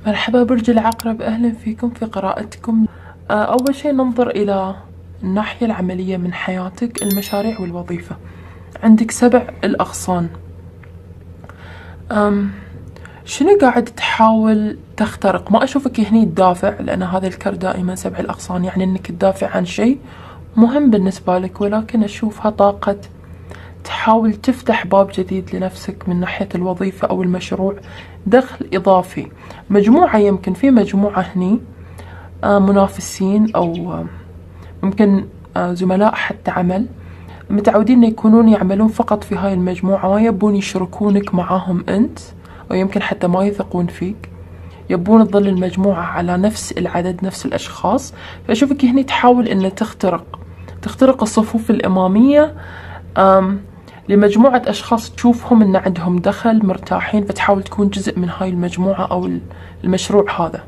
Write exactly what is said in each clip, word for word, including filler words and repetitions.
مرحبا برج العقرب، أهلا فيكم في قراءتكم. أول شيء ننظر إلى الناحية العملية من حياتك، المشاريع والوظيفة. عندك سبع الأغصان. أم شنو قاعد تحاول تخترق؟ ما أشوفك هني تدافع، لأن هذا الكرت دائما سبع الأغصان يعني أنك تدافع عن شيء مهم بالنسبة لك، ولكن أشوفها طاقة تحاول تفتح باب جديد لنفسك من ناحية الوظيفة أو المشروع، دخل إضافي. مجموعة، يمكن في مجموعة هني آه منافسين أو آه ممكن آه زملاء حتى عمل، متعودين يكونون يعملون فقط في هاي المجموعة، ما يبون يشركونك معاهم أنت، أو يمكن حتى ما يثقون فيك، يبون تظل المجموعة على نفس العدد، نفس الأشخاص. فأشوفك هني تحاول أن تخترق تخترق الصفوف الأمامية آم لمجموعة أشخاص تشوفهم أن عندهم دخل مرتاحين، فتحاول تكون جزء من هاي المجموعة أو المشروع هذا.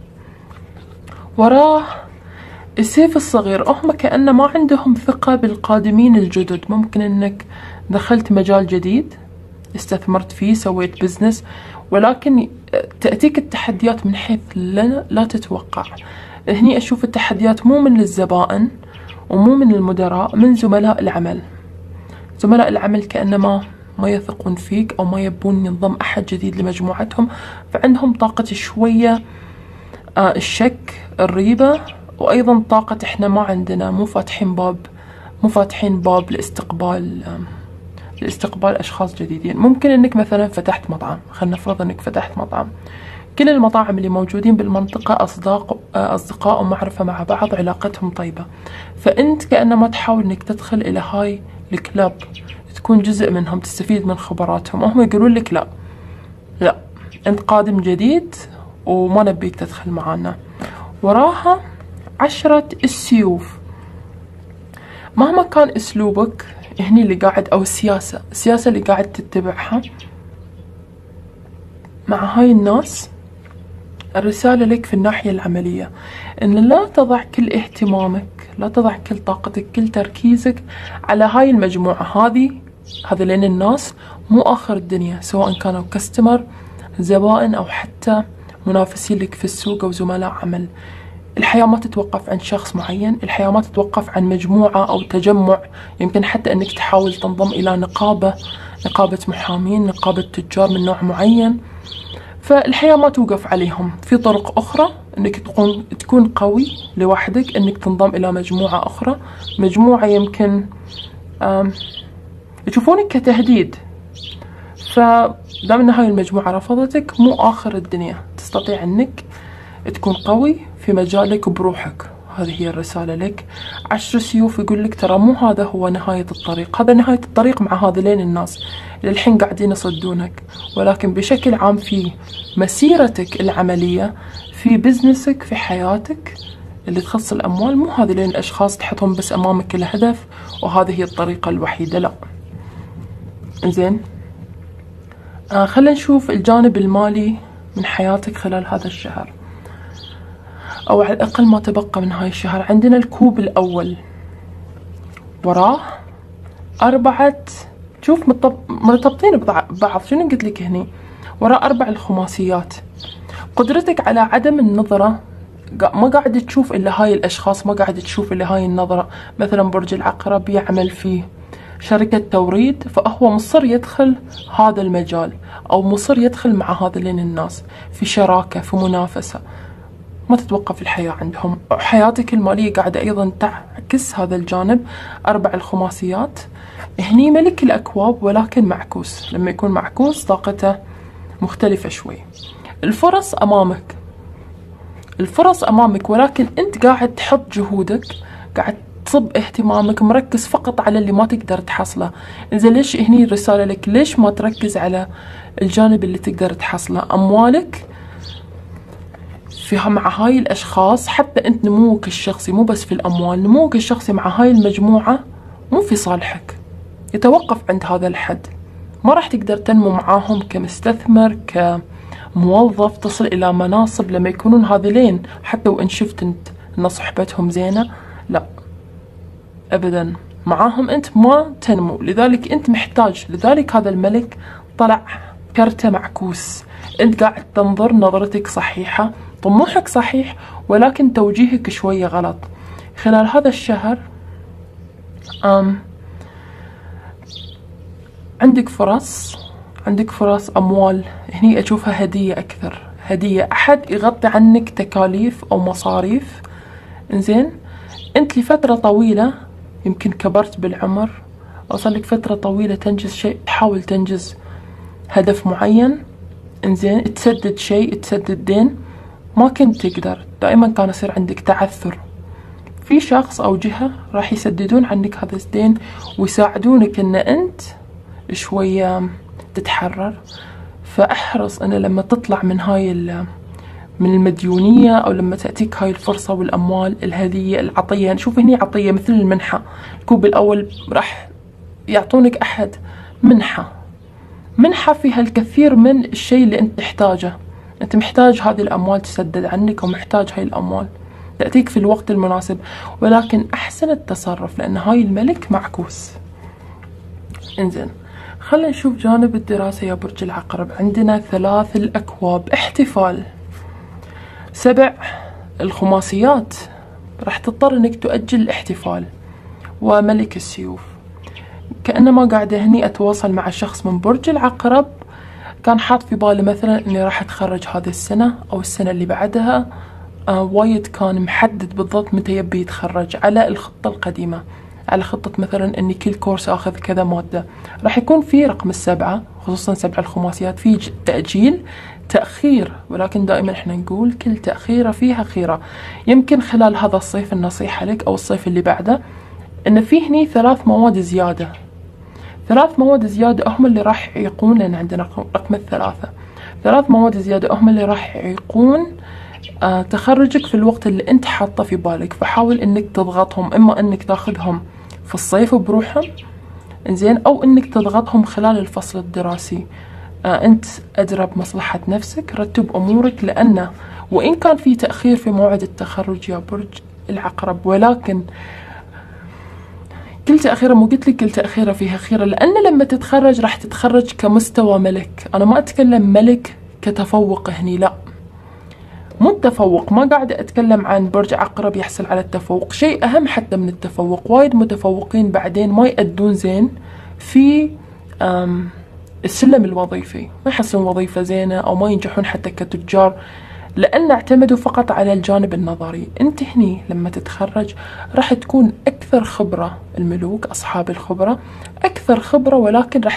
وراه السيف الصغير، هم كأنه ما عندهم ثقة بالقادمين الجدد. ممكن أنك دخلت مجال جديد، استثمرت فيه، سويت بزنس، ولكن تأتيك التحديات من حيث لا, لا تتوقع. هني أشوف التحديات مو من الزبائن ومو من المدراء، من زملاء العمل. زملاء العمل كأنما ما يثقون فيك أو ما يبون ينضم أحد جديد لمجموعتهم، فعندهم طاقة شوية آه الشك، الريبة، وأيضا طاقة إحنا ما عندنا، مو فاتحين باب مو فاتحين باب لاستقبال آه لاستقبال أشخاص جديدين. ممكن أنك مثلا فتحت مطعم، خلينا نفرض أنك فتحت مطعم، كل المطاعم اللي موجودين بالمنطقة أصداق أصدقاء ومعرفة مع بعض، علاقتهم طيبة، فأنت كأنما تحاول أنك تدخل إلى هاي الكلاب، تكون جزء منهم، تستفيد من خبراتهم. وهم يقولون لك لا لا أنت قادم جديد وما نبيك تدخل معنا. وراها عشرة السيوف. مهما كان أسلوبك هني اللي قاعد، أو السياسة السياسة اللي قاعد تتبعها مع هاي الناس، الرسالة لك في الناحية العملية أن لا تضع كل اهتمامك، لا تضع كل طاقتك، كل تركيزك على هاي المجموعة هذه هذا لأن الناس مو آخر الدنيا، سواء كانوا كاستمر، زبائن، أو حتى منافسين لك في السوق أو زملاء عمل. الحياة ما تتوقف عن شخص معين، الحياة ما تتوقف عن مجموعة أو تجمع. يمكن حتى أنك تحاول تنضم إلى نقابة، نقابة محامين، نقابة تجار من نوع معين. فالحياة ما توقف عليهم، في طرق أخرى أنك تكون تكون قوي لوحدك، أنك تنضم إلى مجموعة أخرى، مجموعة يمكن يشوفونك كتهديد. فدام أن هاي المجموعة رفضتك، مو آخر الدنيا، تستطيع أنك تكون قوي في مجالك بروحك. هذه هي الرسالة لك. عشر سيوف يقول لك ترى مو هذا هو نهاية الطريق، هذا نهاية الطريق مع هذين الناس للحين قاعدين يصدونك، ولكن بشكل عام في مسيرتك العملية، في بزنسك، في حياتك اللي تخص الأموال، مو هذين الأشخاص تحطهم بس أمامك الهدف وهذه هي الطريقة الوحيدة، لا. زين، آه خلينا نشوف الجانب المالي من حياتك خلال هذا الشهر، أو على الأقل ما تبقى من هاي الشهر. عندنا الكوب الأول، وراه أربعة، شوف مرتبطين ببعض. شنو قلت لك هني؟ وراه أربع الخماسيات. قدرتك على عدم النظرة، ما قاعد تشوف إلا هاي الأشخاص، ما قاعد تشوف إلا هاي النظرة. مثلا برج العقرب يعمل في شركة توريد، فهو مصر يدخل هذا المجال، أو مصر يدخل مع هذين الناس في شراكة، في منافسة. ما تتوقف الحياة عندهم. حياتك المالية قاعدة أيضا تعكس هذا الجانب. أربع الخماسيات هني ملك الأكواب، ولكن معكوس. لما يكون معكوس طاقته مختلفة شوي. الفرص أمامك، الفرص أمامك، ولكن أنت قاعد تحط جهودك، قاعد تصب اهتمامك، مركز فقط على اللي ما تقدر تحصله. إذا ليش هني الرسالة لك؟ ليش ما تركز على الجانب اللي تقدر تحصله؟ أموالك فيها مع هاي الأشخاص، حتى أنت نموك الشخصي مو بس في الأموال، نموك الشخصي مع هاي المجموعة مو في صالحك، يتوقف عند هذا الحد. ما راح تقدر تنمو معاهم كمستثمر، كموظف، تصل إلى مناصب لما يكونون هذيلين. حتى وإن شفت أنت أن صحبتهم زينة، لا أبدا، معاهم أنت ما تنمو. لذلك أنت محتاج، لذلك هذا الملك طلع كرته معكوس، انت قاعد تنظر، نظرتك صحيحة، طموحك صحيح، ولكن توجيهك شوية غلط. خلال هذا الشهر أم عندك فرص، عندك فرص أموال. هني أشوفها هدية أكثر، هدية، أحد يغطي عنك تكاليف أو مصاريف. إنزين، أنت لفترة طويلة يمكن كبرت بالعمر، أو صار لك فترة طويلة تنجز شيء، تحاول تنجز هدف معين. إنزين، تسدد شيء، تسدد دين، ما كنت تقدر، دائما كان يصير عندك تعثر. في شخص أو جهة راح يسددون عنك هذا الدين ويساعدونك إن أنت شوية تتحرر. فاحرص أن لما تطلع من هاي من المديونية، أو لما تأتيك هاي الفرصة والأموال، الهدية، العطية، نشوف هني عطية مثل المنحة. الكوب الأول راح يعطونك أحد منحة، منحة فيها الكثير من الشيء اللي أنت تحتاجه. أنت محتاج هذه الأموال تسدد عنك، ومحتاج هاي الأموال تأتيك في الوقت المناسب، ولكن أحسن التصرف، لأن هاي الملك معكوس. إنزين، خلينا نشوف جانب الدراسة يا برج العقرب. عندنا ثلاث الأكواب، احتفال. سبع الخماسيات، راح تضطر انك تؤجل الاحتفال. وملك السيوف، كأنما قاعدة هني أتواصل مع شخص من برج العقرب كان حاط في باله مثلا اني راح اتخرج هذه السنة او السنة اللي بعدها. آه وايد كان محدد بالضبط متى يبي يتخرج على الخطة القديمة، على خطة مثلا اني كل كورس اخذ كذا مادة. راح يكون في رقم السبعة، خصوصا سبع الخماسيات، في تأجيل، تأخير، ولكن دائما احنا نقول كل تأخيرة فيها خيرة. يمكن خلال هذا الصيف، النصيحة لك، او الصيف اللي بعده، ان في هني ثلاث مواد زيادة. ثلاث مواد زيادة هم اللي راح يعيقون، لان عندنا رقم الثلاثة. ثلاث مواد زيادة هم اللي راح يعيقون آه تخرجك في الوقت اللي انت حاطه في بالك. فحاول انك تضغطهم، اما انك تاخذهم في الصيف بروحهم، انزين، او انك تضغطهم خلال الفصل الدراسي. آه انت ادرى بمصلحة نفسك، رتب امورك، لانه وان كان في تأخير في موعد التخرج يا برج العقرب، ولكن كل تأخيرة، مو قلت لك كل تأخيرة فيها خيرة، لأن لما تتخرج راح تتخرج كمستوى ملك. أنا ما أتكلم ملك كتفوق هني، لا، مو التفوق، ما قاعدة أتكلم عن برج عقرب يحصل على التفوق، شيء أهم حتى من التفوق. وايد متفوقين بعدين ما يأدون زين في السلم الوظيفي، ما يحصلون وظيفة زينة، أو ما ينجحون حتى كتجار، لأن اعتمدوا فقط على الجانب النظري. انت هني لما تتخرج راح تكون أكثر خبرة، الملوك أصحاب الخبرة أكثر خبرة، ولكن راح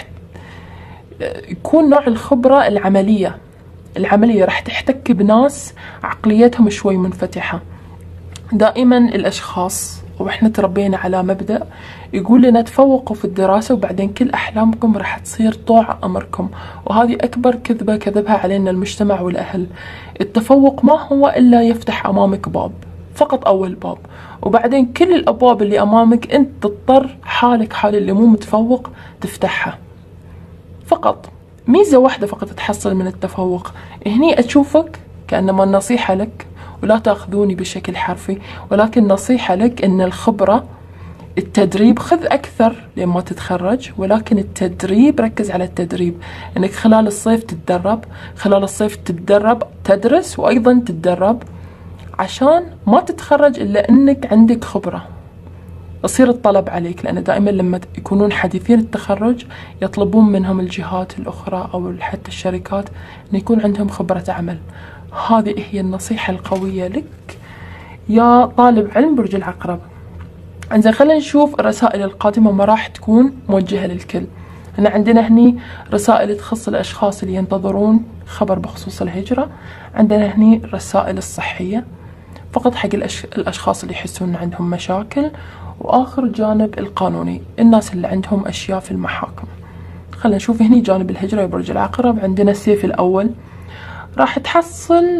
يكون نوع الخبرة العملية. العملية راح تحتك بناس عقليتهم شوي منفتحة. دائما الأشخاص، وإحنا تربينا على مبدأ يقول لنا تفوقوا في الدراسة وبعدين كل أحلامكم راح تصير طوع أمركم، وهذه أكبر كذبة كذبها علينا المجتمع والأهل. التفوق ما هو إلا يفتح أمامك باب، فقط أول باب، وبعدين كل الأبواب اللي أمامك أنت تضطر حالك حال اللي مو متفوق تفتحها. فقط ميزة واحدة فقط تحصل من التفوق. هني أشوفك كأنما النصيحة لك، ولا تأخذوني بشكل حرفي، ولكن نصيحة لك إن الخبرة، التدريب، خذ أكثر لما تتخرج، ولكن التدريب، ركز على التدريب، إنك خلال الصيف تتدرب، خلال الصيف تتدرب، تدرس وأيضا تتدرب، عشان ما تتخرج إلا إنك عندك خبرة. يصير الطلب عليك، لأن دائما لما يكونون حديثين التخرج يطلبون منهم الجهات الأخرى أو حتى الشركات أن يكون عندهم خبرة عمل. هذه هي النصيحة القوية لك يا طالب علم برج العقرب. انزين، خلينا نشوف الرسائل القادمة ما راح تكون موجهة للكل. هنا عندنا هني رسائل تخص الأشخاص اللي ينتظرون خبر بخصوص الهجرة. عندنا هني الرسائل الصحية فقط حق الأش... الأشخاص اللي يحسون عندهم مشاكل. وآخر جانب القانوني، الناس اللي عندهم أشياء في المحاكم. خلينا نشوف هني جانب الهجرة يا برج العقرب. عندنا السيف الأول، راح تحصل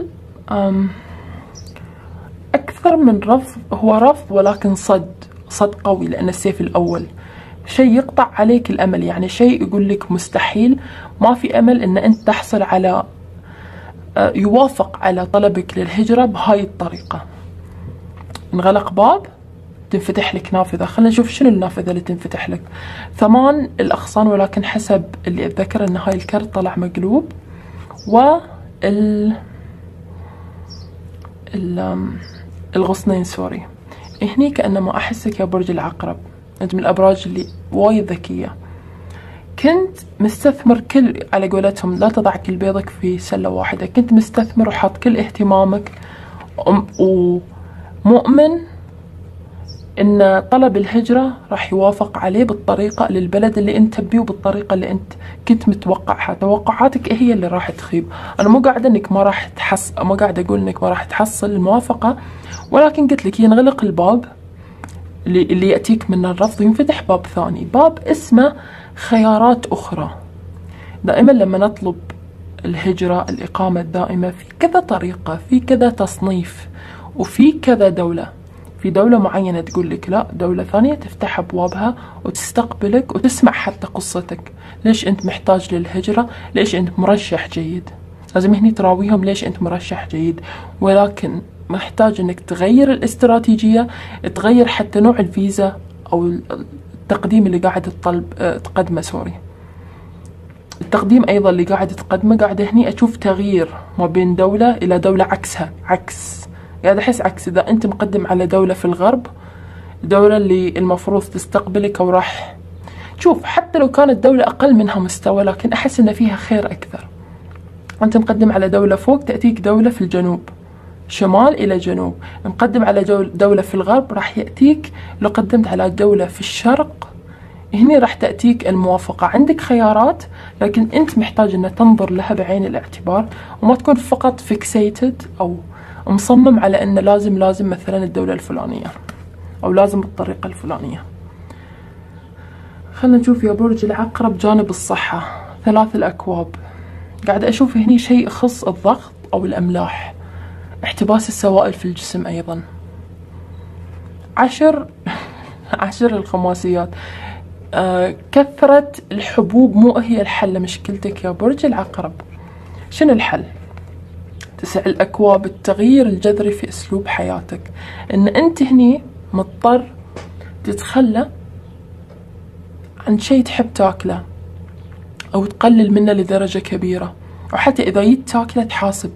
أكثر من رفض، هو رفض ولكن صد صد قوي، لأن السيف الأول شيء يقطع عليك الأمل، يعني شيء يقول لك مستحيل، ما في أمل أن أنت تحصل على يوافق على طلبك للهجرة بهاي الطريقة. انغلق باب، تنفتح لك نافذة. خلينا نشوف شنو النافذة اللي تنفتح لك. ثمان الأغصان، ولكن حسب اللي أتذكر أن هاي الكرت طلع مقلوب، وال الغصنين سوري. هني كأنما أحسك يا برج العقرب، أنت من الأبراج اللي وايد ذكية. كنت مستثمر كل، على قولتهم لا تضع كل بيضك في سلة واحدة، كنت مستثمر وحاط كل اهتمامك ومؤمن ان طلب الهجرة راح يوافق عليه بالطريقة للبلد اللي انت تبيه وبالطريقة اللي انت كنت متوقعها. توقعاتك هي اللي راح تخيب. انا مو قاعدة انك ما راح تحصل، ما قاعدة اقول انك ما راح تحصل الموافقة، ولكن قلت لك ينغلق الباب اللي, اللي يأتيك من الرفض، ينفتح باب ثاني، باب اسمه خيارات اخرى. دائما لما نطلب الهجرة، الإقامة الدائمة، في كذا طريقة، في كذا تصنيف، وفي كذا دولة. في دولة معينة تقول لك لا، دولة ثانية تفتح أبوابها وتستقبلك وتسمع حتى قصتك. ليش أنت محتاج للهجرة؟ ليش أنت مرشح جيد؟ لازم هني تراويهم ليش أنت مرشح جيد، ولكن محتاج أنك تغير الاستراتيجية، تغير حتى نوع الفيزا أو التقديم اللي قاعد تطلب تقدمه سوري التقديم أيضا اللي قاعد تقدمه. قاعد هني أشوف تغيير ما بين دولة إلى دولة عكسها، عكس قاعد أحس عكس. إذا أنت مقدم على دولة في الغرب، الدولة اللي المفروض تستقبلك أو راح شوف، حتى لو كانت دولة أقل منها مستوى، لكن أحس إن فيها خير أكثر. أنت مقدم على دولة فوق، تأتيك دولة في الجنوب، شمال إلى جنوب. مقدم على دولة في الغرب، راح يأتيك لو قدمت على دولة في الشرق، هني راح تأتيك الموافقة. عندك خيارات، لكن أنت محتاج أن تنظر لها بعين الاعتبار، وما تكون فقط فيكسيتد أو مصمم على أن لازم لازم مثلا الدولة الفلانية أو لازم الطريقة الفلانية. خلنا نشوف يا برج العقرب جانب الصحة. ثلاث الأكواب، قاعد أشوف هني شيء يخص الضغط أو الأملاح، احتباس السوائل في الجسم أيضا. عشر عشر الخماسيات. آه كثرة الحبوب مو هي الحل لمشكلتك يا برج العقرب. شنو الحل؟ تسع الأكواب، التغيير الجذري في أسلوب حياتك. إن أنت هني مضطر تتخلى عن شيء تحب تاكله أو تقلل منه لدرجة كبيرة، أو حتى إذا جيت تاكله تحاسب.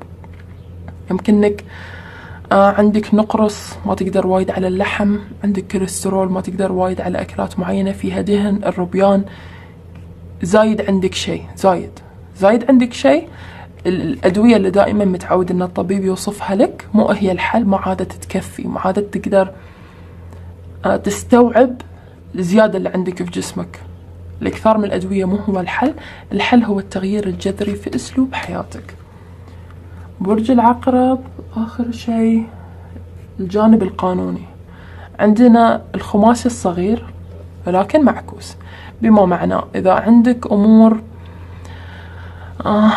يمكنك آه عندك نقرس، ما تقدر وايد على اللحم، عندك كوليسترول، ما تقدر وايد على أكلات معينة فيها دهن، الروبيان، زايد عندك شيء، زايد زايد عندك شيء. الأدوية اللي دائما متعود أن الطبيب يوصفها لك مو هي الحل، ما عادت تكفي، ما عادت تقدر آه تستوعب الزيادة اللي عندك في جسمك. الإكثار من الأدوية مو هو الحل، الحل هو التغيير الجذري في أسلوب حياتك. برج العقرب، آخر شيء الجانب القانوني. عندنا الخماسي الصغير ولكن معكوس، بما معناه إذا عندك أمور آه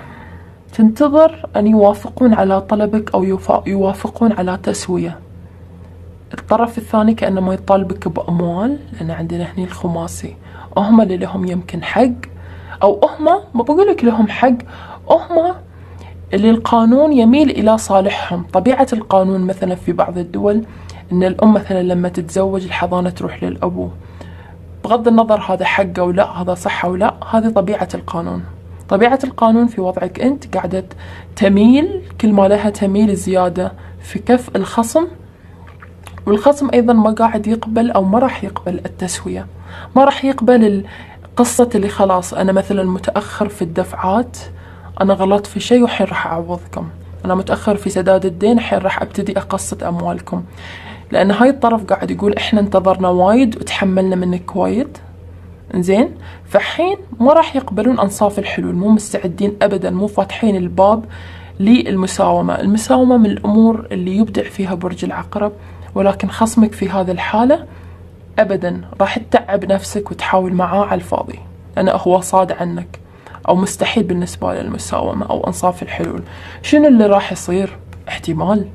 تنتظر أن يوافقون على طلبك أو يوافقون على تسوية، الطرف الثاني كأنما يطالبك بأموال، لأن عندنا هني الخماسي هم اللي لهم يمكن حق، أو هم ما بقولك لهم حق، هم اللي القانون يميل إلى صالحهم. طبيعة القانون مثلا في بعض الدول أن الأم مثلا لما تتزوج الحضانة تروح للأبو، بغض النظر هذا حق أو لا، هذا صح أو لا، هذه طبيعة القانون. طبيعة القانون في وضعك أنت قاعدة تميل، كل ما لها تميل زيادة في كف الخصم، والخصم أيضا ما قاعد يقبل أو ما راح يقبل التسوية، ما راح يقبل القصة اللي خلاص أنا مثلا متأخر في الدفعات، أنا غلطت في شيء وحين راح أعوضكم، أنا متأخر في سداد الدين حين راح أبتدي أقسط أموالكم. لأن هاي الطرف قاعد يقول إحنا انتظرنا وايد وتحملنا منك وايد، زين، فحين ما راح يقبلون أنصاف الحلول، مو مستعدين أبدا، مو فاتحين الباب للمساومة. المساومة من الأمور اللي يبدع فيها برج العقرب، ولكن خصمك في هذه الحالة أبدا راح تتعب نفسك وتحاول معاه على الفاضي، لأنه هو صاد عنك أو مستحيل بالنسبة للمساومة أو أنصاف الحلول. شنو اللي راح يصير؟ احتمال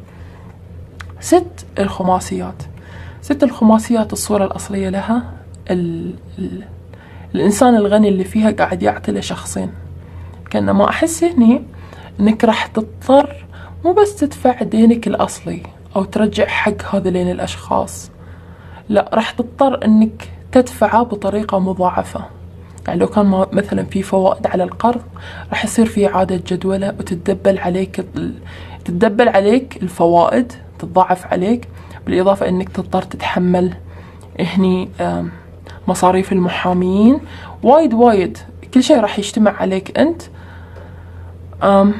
ست الخماسيات. ست الخماسيات الصورة الأصلية لها ال... ال... الإنسان الغني اللي فيها قاعد يعطي لشخصين. كأنما ما أحس هني إنك راح تضطر مو بس تدفع دينك الأصلي أو ترجع حق هذين الأشخاص، لا، راح تضطر إنك تدفعه بطريقة مضاعفة. يعني لو كان مثلا في فوائد على القرض راح يصير في إعادة جدولة وتتدبل عليك تتدبل عليك الفوائد، تتضاعف عليك، بالإضافة إنك تضطر تتحمل هني مصاريف المحاميين، وايد وايد كل شيء راح يجتمع عليك أنت، أم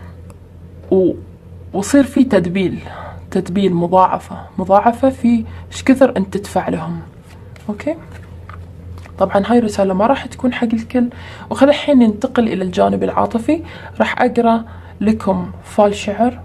ويصير في تدبيل تدبيل مضاعفة مضاعفة في ايش كثر أنت تدفع لهم. أوكي، طبعا هاي رسالة ما راح تكون حق الكل. وخذ الحين ننتقل إلى الجانب العاطفي. راح أقرأ لكم فال شعر،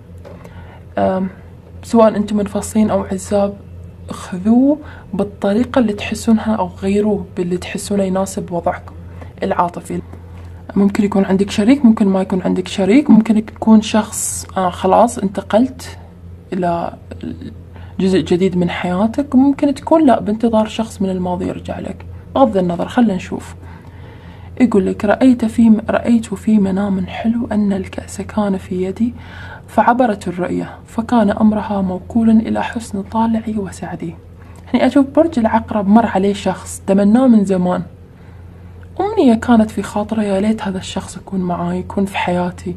سواء أنتم منفصلين أو عزاب، خذوه بالطريقة اللي تحسونها أو غيروه باللي تحسونه يناسب وضعكم العاطفي. ممكن يكون عندك شريك، ممكن ما يكون عندك شريك، ممكن تكون شخص آه خلاص انتقلت إلى جزء جديد من حياتك، وممكن تكون لا بانتظار شخص من الماضي يرجع لك. بغض النظر خلنا نشوف. يقول لك: رأيت في رأيت في منام حلو أن الكأس كان في يدي، فعبرت الرؤية فكان أمرها موكولا إلى حسن طالعي وسعدي. يعني أشوف برج العقرب مر عليه شخص تمناه من زمان، أمنية كانت في خاطره، يا ليت هذا الشخص يكون معاي، يكون في حياتي.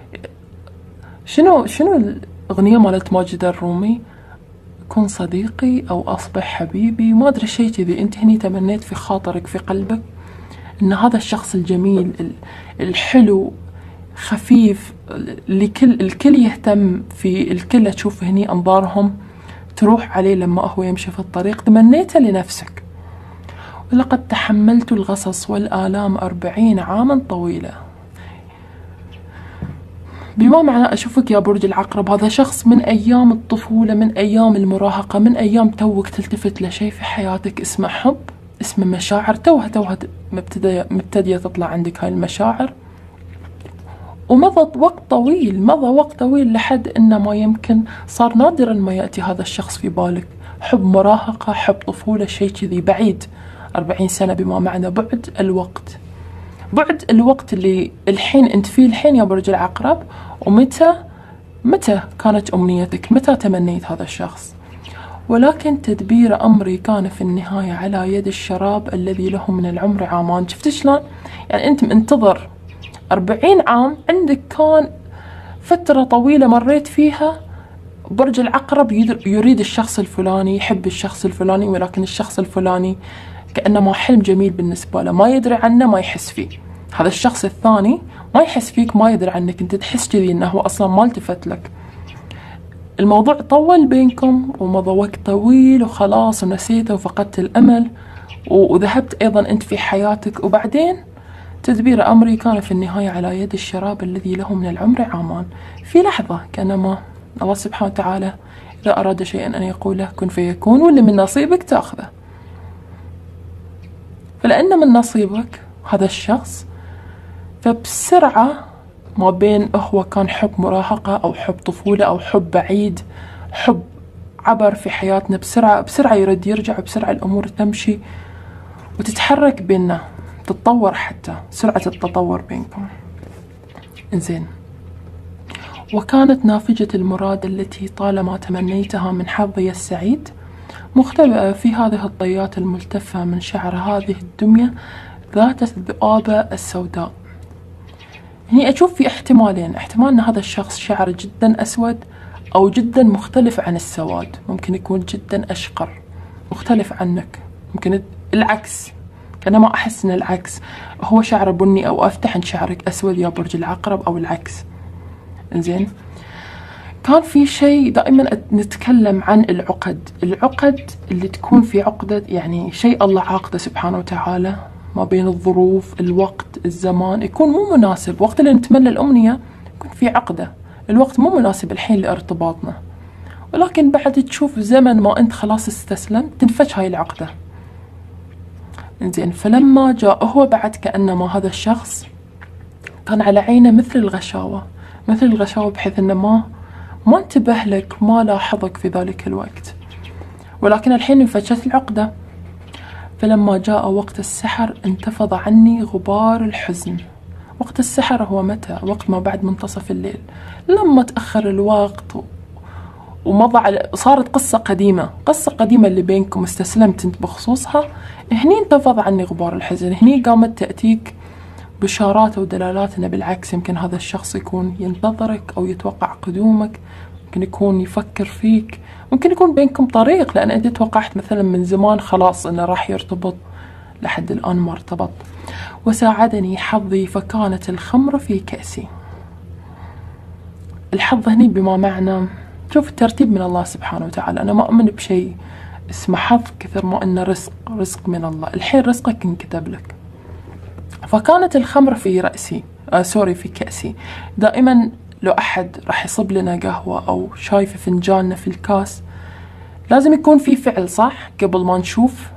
شنو شنو الأغنية مالت ماجد الرومي؟ كن صديقي أو أصبح حبيبي، ما أدري شيء كذي. أنت هني تمنيت في خاطرك في قلبك إن هذا الشخص الجميل الحلو خفيف اللي كل الكل يهتم فيه، الكل تشوف هني أنظارهم تروح عليه لما هو يمشي في الطريق، تمنيته لنفسك. ولقد تحملت الغصص والآلام أربعين عاما طويلة. بما معنى أشوفك يا برج العقرب هذا شخص من أيام الطفولة، من أيام المراهقة، من أيام توك تلتفت لشيء في حياتك اسمه حب، اسمه مشاعر، توها توها مبتدية مبتدية تطلع عندك هاي المشاعر، ومضى وقت طويل، مضى وقت طويل لحد إنه ما يمكن صار نادرا ما يأتي هذا الشخص في بالك. حب مراهقة، حب طفولة، شيء كذي بعيد. أربعين سنة بما معنى بعد الوقت، بعد الوقت اللي الحين أنت فيه الحين يا برج العقرب. ومتى متى كانت أمنيتك؟ متى تمنيت هذا الشخص؟ ولكن تدبير أمري كان في النهاية على يد الشراب الذي له من العمر عامان. شفت شلون؟ يعني أنت منتظر أربعين عام، عندك كان فترة طويلة مريت فيها. برج العقرب يريد الشخص الفلاني، يحب الشخص الفلاني، ولكن الشخص الفلاني كأنما حلم جميل بالنسبة له، ما يدري عنه، ما يحس فيه. هذا الشخص الثاني ما يحس فيك، ما يدري عنك، انت تحس كذي انه هو اصلا ما التفت لك. الموضوع طول بينكم ومضى وقت طويل وخلاص ونسيته وفقدت الامل، وذهبت ايضا انت في حياتك. وبعدين تدبير امري كان في النهاية على يد الشراب الذي له من العمر عامان. في لحظة كانما الله سبحانه وتعالى اذا اراد شيئا ان يقوله كن فيكون، واللي من نصيبك تاخذه. فلأن من نصيبك هذا الشخص، فبسرعة ما بين هو كان حب مراهقة أو حب طفولة أو حب بعيد، حب عبر في حياتنا بسرعة بسرعة يرد يرجع، بسرعة الأمور تمشي وتتحرك بيننا، تتطور، حتى سرعة التطور بينكم. إنزين، وكانت نافجة المراد التي طالما تمنيتها من حظي السعيد مختبئة في هذه الطيات الملتفة من شعر هذه الدمية ذات الذؤابة السوداء. هني أشوف في احتمالين: احتمال أن هذا الشخص شعره جدا أسود أو جدا مختلف عن السواد، ممكن يكون جدا أشقر مختلف عنك، ممكن العكس، كأنا ما أحس أن العكس، هو شعره بني أو أفتح عن شعرك أسود يا برج العقرب، أو العكس. إنزين، كان في شيء دائما نتكلم عن العقد، العقد اللي تكون في عقدة، يعني شيء الله عاقده سبحانه وتعالى ما بين الظروف، الوقت، الزمان، يكون مو مناسب. وقت اللي نتمنى الأمنية يكون في عقدة، الوقت مو مناسب الحين لارتباطنا، ولكن بعد تشوف زمن ما أنت خلاص استسلمت تنفش هاي العقدة. إنزين، فلما جاء هو بعد كأنما هذا الشخص كان على عينه مثل الغشاوة، مثل الغشاوة، بحيث أنه ما ما انتبه لك، ما لاحظك في ذلك الوقت، ولكن الحين انفجت العقدة. فلما جاء وقت السحر انتفض عني غبار الحزن. وقت السحر هو متى؟ وقت ما بعد منتصف الليل، لما تأخر الوقت ومضى على صارت قصة قديمة، قصة قديمة اللي بينكم استسلمت انت بخصوصها، هني انتفض عني غبار الحزن. هني قامت تأتيك بشارات ودلالات انه بالعكس يمكن هذا الشخص يكون ينتظرك او يتوقع قدومك، ممكن يكون يفكر فيك، ممكن يكون بينكم طريق لان انت توقعت مثلا من زمان خلاص انه راح يرتبط، لحد الان ما ارتبط. وساعدني حظي فكانت الخمر في كأسي. الحظ هني بما معنى، شوف الترتيب من الله سبحانه وتعالى. أنا ما أؤمن بشيء اسمه حظ كثر ما إنه رزق، رزق من الله. الحين رزقك انكتب لك. فكانت الخمر في رأسي، آه سوري في كأسي. دائما لو أحد راح يصب لنا قهوة أو شاي في فنجاننا في الكاس لازم يكون في فعل صح قبل ما نشوف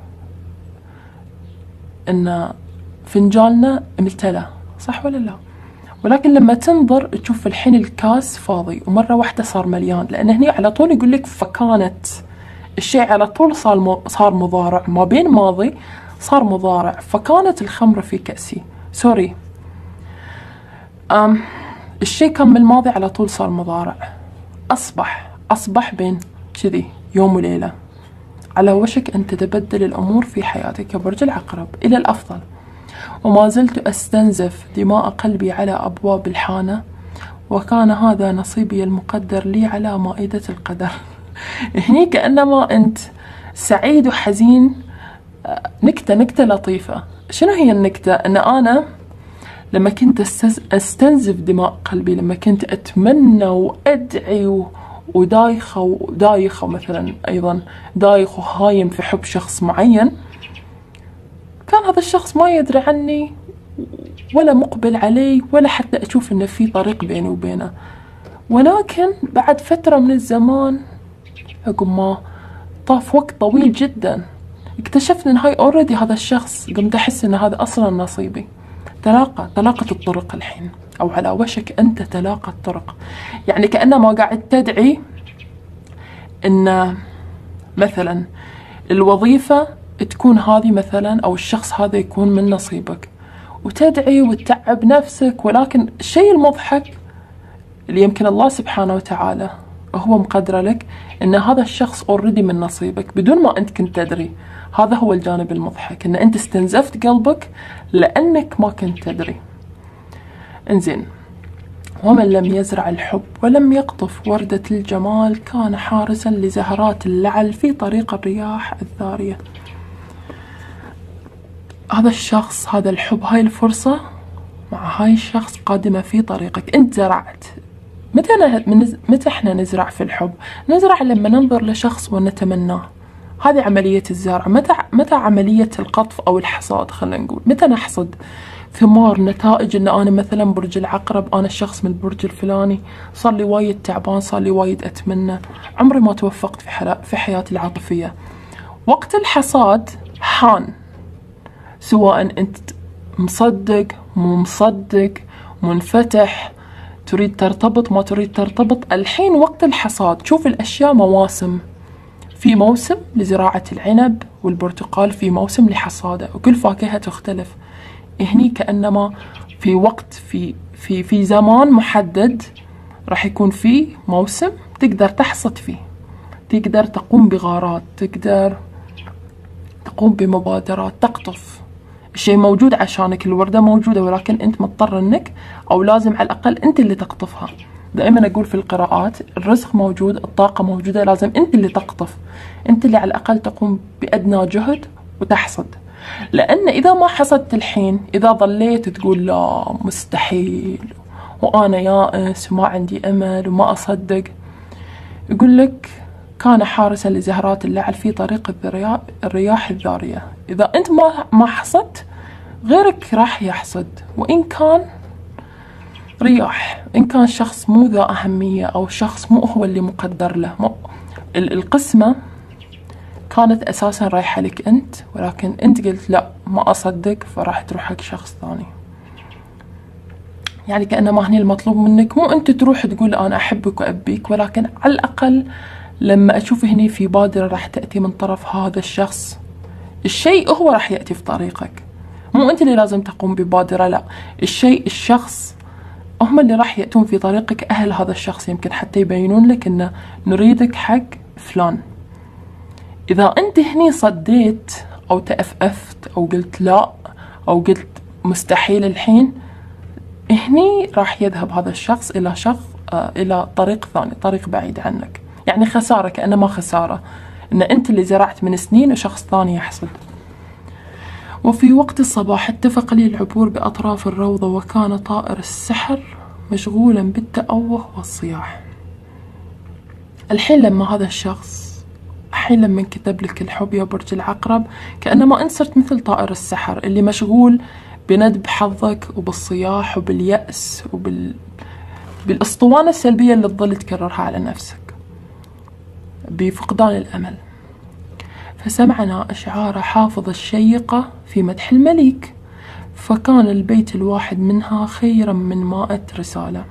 إن فنجاننا امتلأ، صح ولا لا؟ ولكن لما تنظر تشوف الحين الكاس فاضي ومرة واحدة صار مليان، لأن هني على طول يقول لك فكانت، الشيء على طول صار صار مضارع، ما بين ماضي صار مضارع. فكانت الخمر في كأسي، سوري أم الشيء كان بالماضي على طول صار مضارع، أصبح أصبح بين كذي يوم وليلة، على وشك أن تتبدل الأمور في حياتك يا برج العقرب إلى الأفضل. وما زلت أستنزف دماء قلبي على أبواب الحانة، وكان هذا نصيبي المقدر لي على مائدة القدر. هني كأنما أنت سعيد وحزين. نكتة نكتة لطيفة. شنو هي النكتة؟ أن أنا لما كنت أستنزف دماء قلبي، لما كنت أتمنى وأدعي ودايخة ودايخة مثلا أيضا دايخ وهايم في حب شخص معين، كان هذا الشخص ما يدري عني ولا مقبل علي ولا حتى أشوف إنه في طريق بيني وبينه. ولكن بعد فترة من الزمان، عقب ما طاف وقت طويل جدا، اكتشفت إن هاي أوريدي هذا الشخص، قمت أحس إن هذا أصلا نصيبي. تلاقى تلاقت الطرق الحين، أو على وشك أنت تلاقى الطرق. يعني كأنما قاعد تدعي إن مثلا الوظيفة تكون هذه مثلا، أو الشخص هذا يكون من نصيبك، وتدعي وتتعب نفسك. ولكن الشيء المضحك اللي يمكن الله سبحانه وتعالى هو مقدر لك إن هذا الشخص أوريدي من نصيبك بدون ما أنت كنت تدري. هذا هو الجانب المضحك، إن أنت استنزفت قلبك لأنك ما كنت تدري. انزين، ومن لم يزرع الحب ولم يقطف وردة الجمال كان حارسا لزهرات اللعل في طريق الرياح الذارية. هذا الشخص، هذا الحب، هاي الفرصة مع هاي الشخص قادمة في طريقك. انت زرعت. متى متى احنا نزرع في الحب؟ نزرع لما ننظر لشخص ونتمناه. هذه عملية الزرع. متى متى عملية القطف أو الحصاد؟ خلينا نقول متى نحصد ثمار، نتائج. إن أنا مثلا برج العقرب، أنا الشخص من البرج الفلاني، صار لي وايد تعبان، صار لي وايد أتمنى، عمري ما توفقت في في حياتي العاطفية. وقت الحصاد حان، سواء أنت مصدق مو مصدق، منفتح، تريد ترتبط ما تريد ترتبط. الحين وقت الحصاد. شوف الأشياء مواسم. في موسم لزراعة العنب والبرتقال، في موسم لحصاده، وكل فاكهة تختلف. هني كأنما في وقت، في في في زمان محدد راح يكون في موسم تقدر تحصد فيه، تقدر تقوم بغارات، تقدر تقوم بمبادرات، تقطف. الشيء موجود عشانك، الوردة موجودة، ولكن أنت مضطر أنك، أو لازم على الأقل أنت اللي تقطفها. دائما أقول في القراءات الرزق موجود، الطاقة موجودة، لازم أنت اللي تقطف، أنت اللي على الأقل تقوم بأدنى جهد وتحصد. لأن إذا ما حصدت الحين، إذا ظليت تقول لا مستحيل وأنا يائس وما عندي أمل وما أصدق، يقول لك كان حارسا لزهرات اللعل في طريق الرياح الذارية. إذا أنت ما ما حصدت، غيرك راح يحصد، وإن كان رياح، إن كان شخص مو ذا أهمية أو شخص مو هو اللي مقدر له. مو القسمة كانت أساسا رايحة لك أنت، ولكن أنت قلت لا ما أصدق، فراح تروح حق شخص ثاني. يعني كأنما هني المطلوب منك مو أنت تروح تقول أنا أحبك وأبيك، ولكن على الأقل لما أشوف هني في بادرة راح تأتي من طرف هذا الشخص، الشيء هو راح يأتي في طريقك، مو أنت اللي لازم تقوم ببادرة. لا، الشيء الشخص هم اللي راح يأتون في طريقك، أهل هذا الشخص يمكن حتى يبينون لك إنه نريدك حق فلان. إذا أنت هني صديت أو تأفأفت أو قلت لا أو قلت مستحيل الحين، هني راح يذهب هذا الشخص إلى شخص آه إلى طريق ثاني، طريق بعيد عنك. يعني خسارة، كأنما خسارة إن أنت اللي زرعت من سنين وشخص ثاني يحصد. وفي وقت الصباح اتفق لي العبور بأطراف الروضة، وكان طائر السحر مشغولا بالتأوه والصياح. الحين لما هذا الشخص الحين لما كتب لك الحب يا برج العقرب، كأنما أنت صرت مثل طائر السحر اللي مشغول بندب حظك وبالصياح وباليأس وبال بالأسطوانة السلبية اللي تظل تكررها على نفسك، بفقدان الأمل. فسمعنا أشعار حافظ الشيقة في مدح المليك، فكان البيت الواحد منها خيرا من مائة رسالة.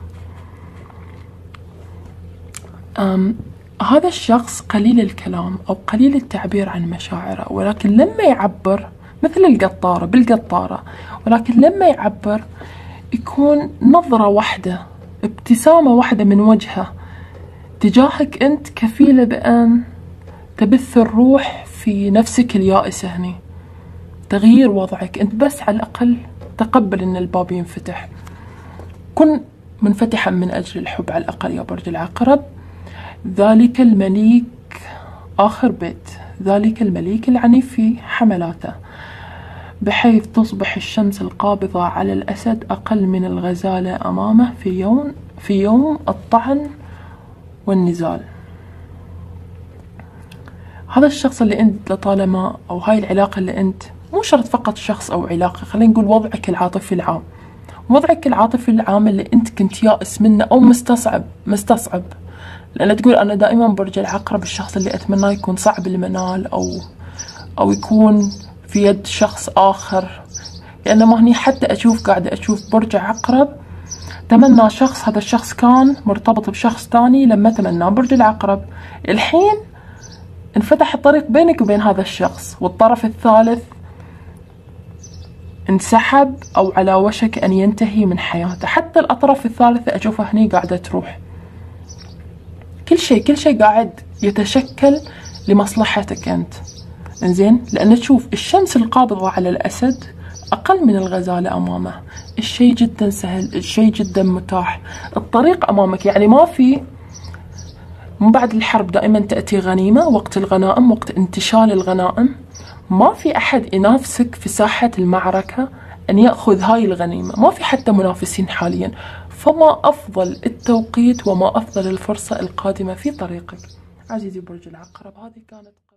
أم هذا الشخص قليل الكلام أو قليل التعبير عن مشاعره، ولكن لما يعبر مثل القطارة بالقطارة، ولكن لما يعبر يكون نظرة واحدة، ابتسامة واحدة من وجهه تجاهك أنت كفيلة بأن تبث الروح في نفسك اليائسة هني، تغيير وضعك أنت. بس على الأقل تقبل أن الباب ينفتح، كن منفتحا من أجل الحب على الأقل يا برج العقرب. ذلك المليك آخر بيت، ذلك المليك العنيف في حملاته، بحيث تصبح الشمس القابضة على الأسد أقل من الغزالة أمامه في يوم في يوم الطعن والنزال. هذا الشخص اللي أنت لطالما أو هاي العلاقة اللي أنت مو شرط فقط شخص أو علاقة، خلينا نقول وضعك العاطفي العام، وضعك العاطفي العام اللي أنت كنت يائس منه أو مستصعب مستصعب لأن تقول أنا دائما برج العقرب الشخص اللي أتمناه يكون صعب المنال أو أو يكون في يد شخص آخر. لأن ما هني حتى أشوف قاعدة أشوف برج عقرب تمنى شخص، هذا الشخص كان مرتبط بشخص ثاني لما تمناه برج العقرب، الحين انفتح الطريق بينك وبين هذا الشخص، والطرف الثالث انسحب أو على وشك أن ينتهي من حياته. حتى الأطراف الثالثة أشوفها هني قاعدة تروح، كل شيء كل شيء قاعد يتشكل لمصلحتك أنت. إنزين، لأن تشوف الشمس القابضة على الأسد أقل من الغزالة أمامه، الشيء جدا سهل، الشيء جدا متاح، الطريق أمامك. يعني ما في من بعد الحرب دائما تأتي غنيمة، وقت الغنائم، وقت انتشال الغنائم، ما في أحد ينافسك في ساحة المعركة أن يأخذ هاي الغنيمة، ما في حتى منافسين حاليا. فما أفضل التوقيت وما أفضل الفرصة القادمة في طريقك عزيزي برج العقرب. هذه كانت